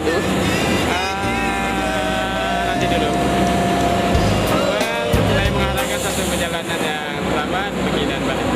tu? Nanti dulu. Saya mengharapkan satu perjalanan yang selamat pergi dan balik.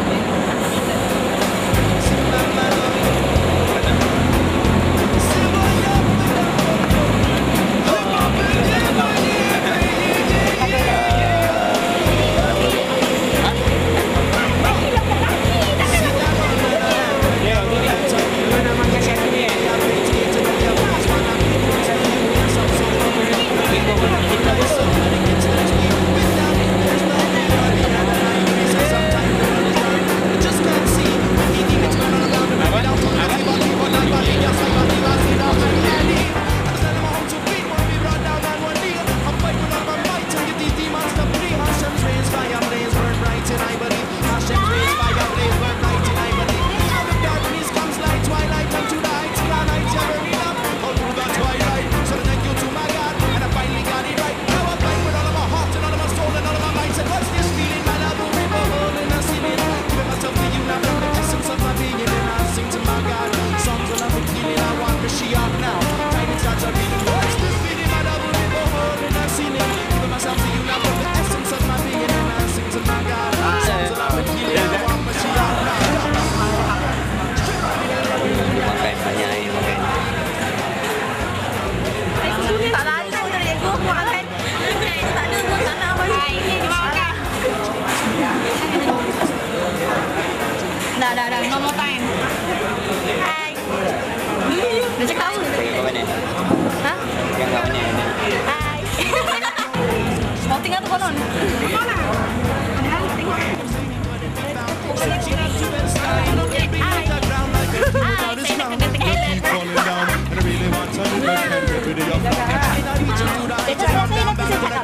Dah, no more time. Hai. Dah cakap apa? Pergi ke mana? Ha? Yang kat mana ni? Hai. Mau tinggal tu konon? Mana? Padahal tengok. Hai. Hai, saya nak kena tengok Helen. Dia cakap saya nanti saya cakap.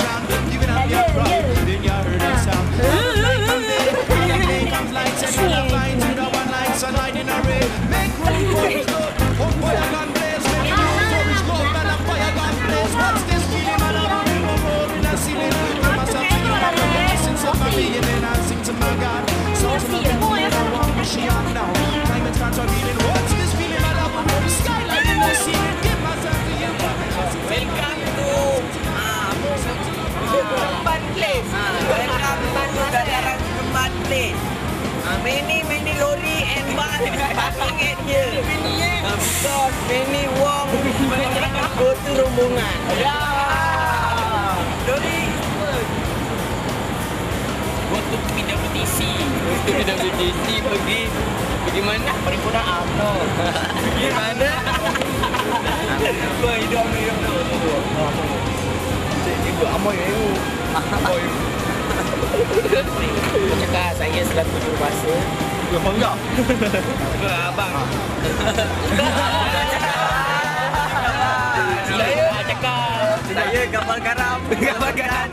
Many lorry and bus parking at here. Because many walk go to rombongan. Ya. Lorry. Go to PWTC. PWTC pergi mana? Paripurna UMNO. Pergi mana? Kau hidup Amerika tu. Ibu amoy ibu. Amoy. Cakap saya selaku jurubahasa. Bangga. Abang. Saya cakap. Saya gambar garam. Gambar garam.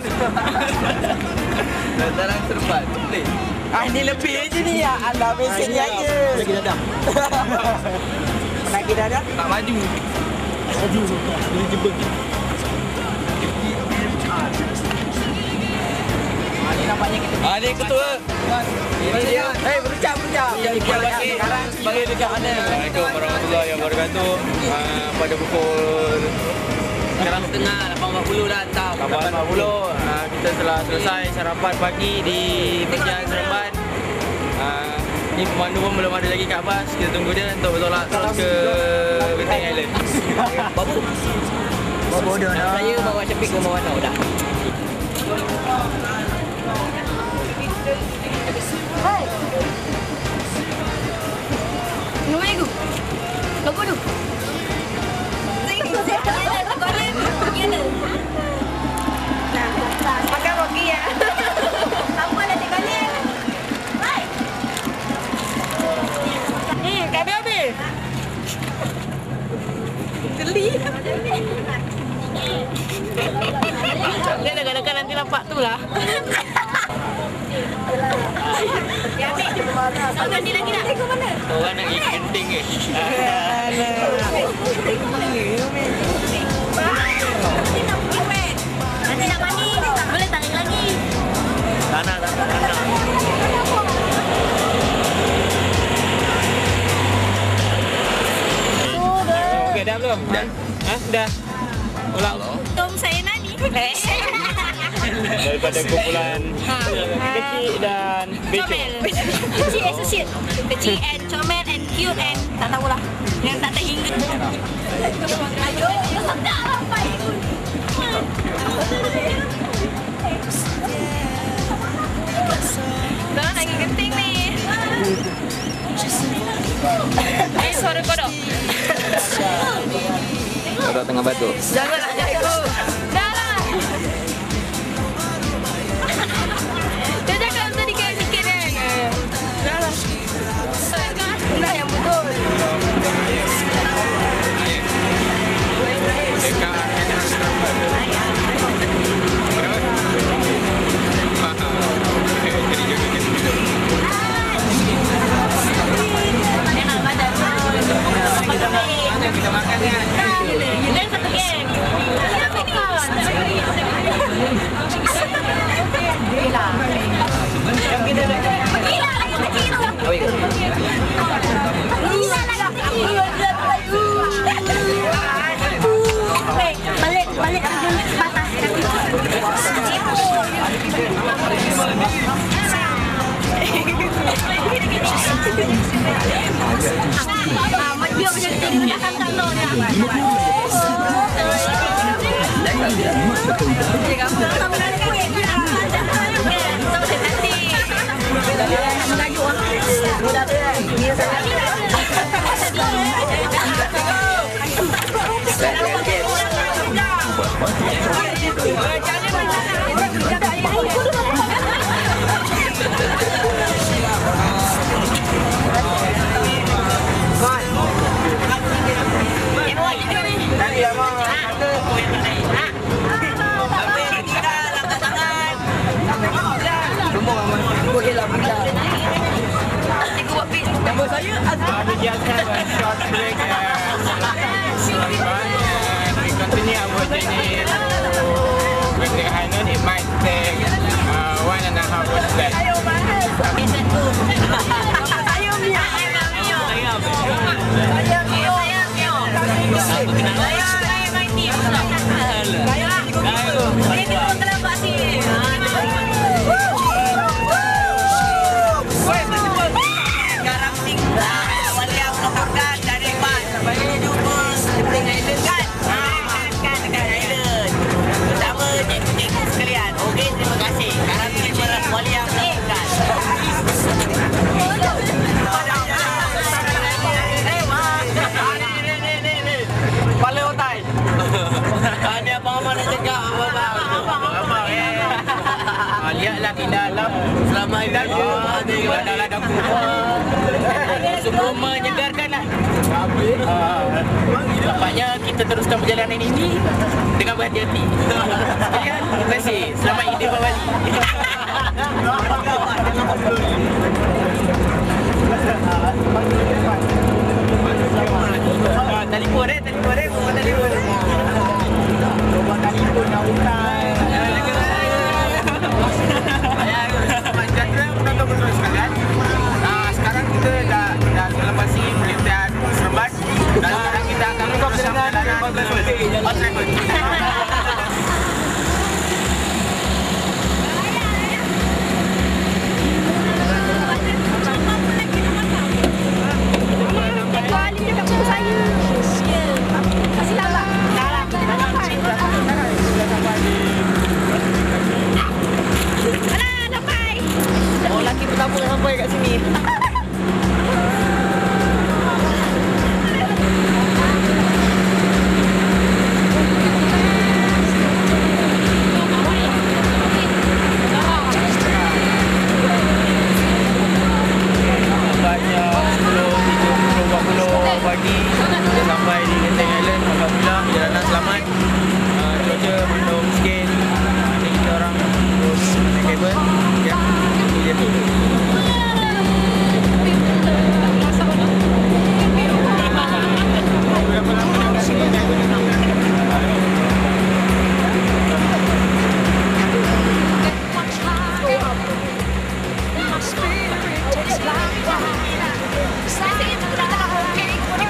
Dalam serbat. Boleh. Ini lebih je ni ya. Anda mesinnya je. Lagi dadah. Lagi dadah? Tak maju. Maju. Boleh jemput. Ini nampaknya kita. Ni ketua. Ini dia. Hei, bercak. Sekarang sebagai dekat mana? Assalamualaikum warahmatullahi wabarakatuh. Pada pukul Sekarang setengah, 8.40 dah hantar. 8.40 kita telah selesai sarapan pagi di Pertigaan Seremban. Ni pemandu pun belum ada lagi kat bas. Kita tunggu dia untuk bertolak terus ke Genting Island. Bawa dah. Saya bawa Syafiq ke bawah tau dah. Hai. Nombor aku. Logo tu. Pakai rogi ya. Apa dah tinggalin? Hai. Habis. Geli. Dia dekat-dekat nanti nampak tu lah. Ya, ambil. Kau ganti lagi nak? Kau mana? Orang nak pergi Genting ke? Nanti nak mandi, boleh tarik lagi. Tak nak. Okey, dah belum? Dah. Ha? Dah. Daripada kumpulan kecil dan becok. Kecil associate. Kecil and comel and cute and tak tahulah. Yang tak terhingga. Ayo, tak sampai. Dah lagi genting ni. Suara kodok. Kodok tengah batuk. Janganlah jago. Dah lah. Dia cakap untuk dikit-dikit kan. Dah lah. Dah yang betul. Dekat kita makan kan? Dan satu game. Gila. Gila lagi kecil tu. Gila lagi kecil. Balik patah. Dia macam tinggi belakang kantor ni. We just have a short break and we continue our journey to Wingding Island. It might take 1.5 hours left. Lihatlah di dalam selama hidup ada semua menyegarkanlah. Nampaknya kita teruskan perjalanan ini dengan berhati-hati. Sekalian, terima kasih. Selamat hidup Bali. Telefon sekarang kita dah melepasi perlintahan Seremban dan sekarang kita akan bersama perjalanan on travel. Pertama sampai kat sini. Pagi kita sampai di Genting Island. Alhamdulillah perjalanan selamat. Cuaca mendung sikit. Ini kita orang terus naik kabel. Ya, itu je tu.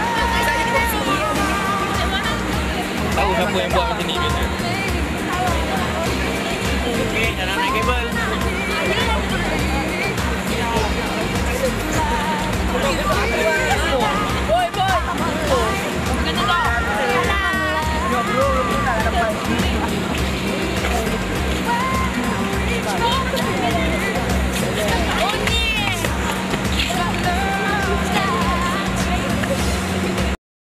Tahu siapa yang buat macam ni biasa? dah nak naik kabel. Thank you.